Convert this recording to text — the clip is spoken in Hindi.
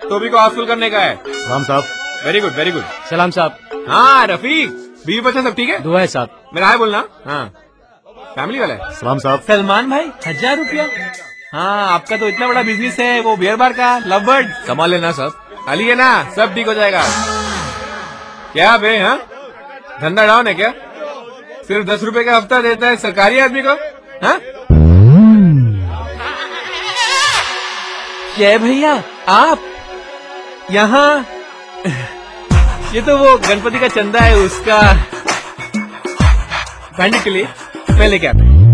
टोबी को हाउसफुल करने का है। सलाम साहब। Very good very good. सलाम साहब। हाँ रफीक, बीवी बच्चा सब ठीक है? दुआ है साहब। मेरा हाय बोलना। हाँ फैमिली वाला है। सलाम साहब। सलमान भाई 1000 रुपया। हाँ आपका तो इतना बड़ा बिजनेस है, वो बियर बार का लव बर्ड संभाल लेना सब। अली है ना, सब ठीक हो जाएगा। क्या बे, हाँ धंधा डाउन है क्या? सिर्फ 10 रुपए का हफ्ता देता है सरकारी आदमी को। हाँ क्या भैया आप यहाँ? ये तो वो गणपति का चंदा है, उसका बैंडिट के लिए मैं लेके आता हूँ।